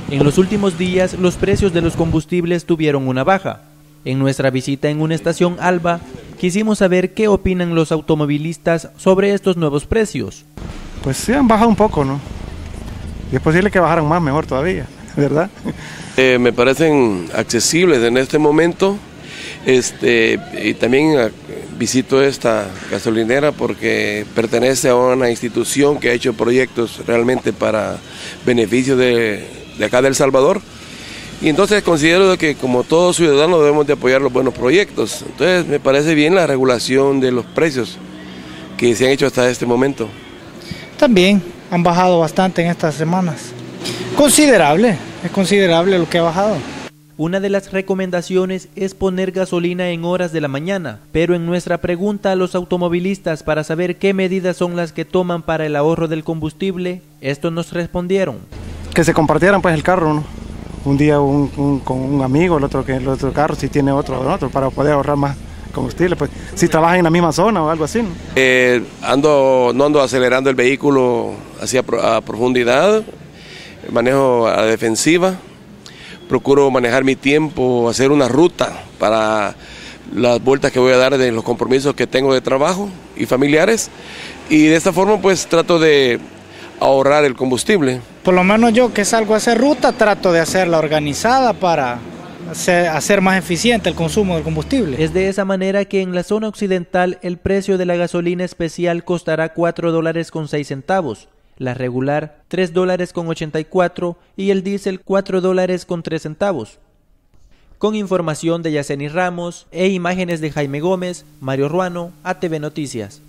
En los últimos días, los precios de los combustibles tuvieron una baja. En nuestra visita en una estación Alba, quisimos saber qué opinan los automovilistas sobre estos nuevos precios. Pues sí, han bajado un poco, ¿no? Y es posible que bajaran más, mejor todavía, ¿verdad? Me parecen accesibles en este momento. Y también visito esta gasolinera porque pertenece a una institución que ha hecho proyectos realmente para beneficio de acá de El Salvador. Y entonces considero que como todo ciudadano debemos de apoyar los buenos proyectos. Entonces me parece bien la regulación de los precios que se han hecho hasta este momento. También han bajado bastante en estas semanas. Es considerable lo que ha bajado. Una de las recomendaciones es poner gasolina en horas de la mañana, pero en nuestra pregunta a los automovilistas para saber qué medidas son las que toman para el ahorro del combustible, estos nos respondieron. Que se compartieran pues el carro, ¿no? Un día con un amigo, el otro carro si tiene otro, para poder ahorrar más combustible, pues si trabajan en la misma zona o algo así, ¿no? No ando acelerando el vehículo hacia a profundidad, manejo a defensiva. Procuro manejar mi tiempo, hacer una ruta para las vueltas que voy a dar de los compromisos que tengo de trabajo y familiares. Y de esta forma pues trato de ahorrar el combustible. Por lo menos yo que salgo a hacer ruta trato de hacerla organizada para hacer más eficiente el consumo del combustible. Es de esa manera que en la zona occidental el precio de la gasolina especial costará $4.06. La regular $3.84 y el diésel $4.03. Con información de Yaceni Ramos e imágenes de Jaime Gómez, Mario Ruano, ATV Noticias.